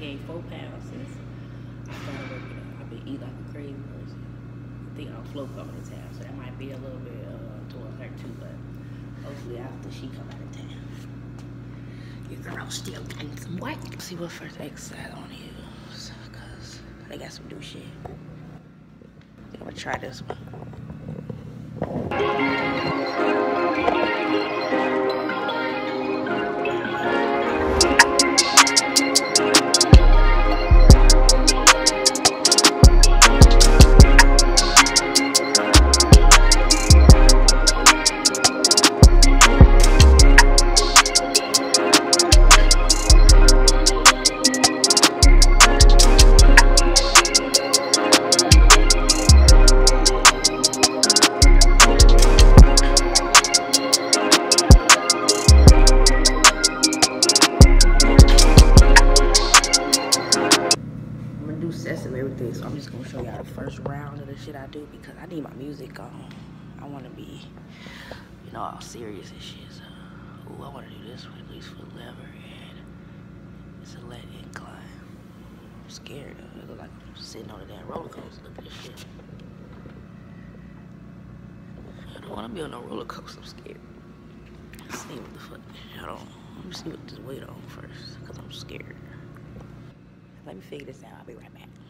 gained 4 pounds since I started working out. I've been eating like a crazy person. I think I'll float coming to town, so that might be a little bit towards her too, but hopefully after she come out of town. Your girl still getting some weight. Let's see what first exercise I want to use, cause they got some new shit. I'm gonna try this one. Sets of everything, so I'm just gonna show y'all the first round of the shit I do because I need my music on. I want to be, you know, all serious and shit. So, ooh, I want to do this with at least foot lever and it's a let incline. I'm scared of it. It look like I'm sitting on a damn roller coaster. Look at this shit. I don't want to be on no roller coaster. I'm scared. Let's see what the fuck. Hold on. Let me see what this weight on first because I'm scared. Let me figure this out. I'll be right back.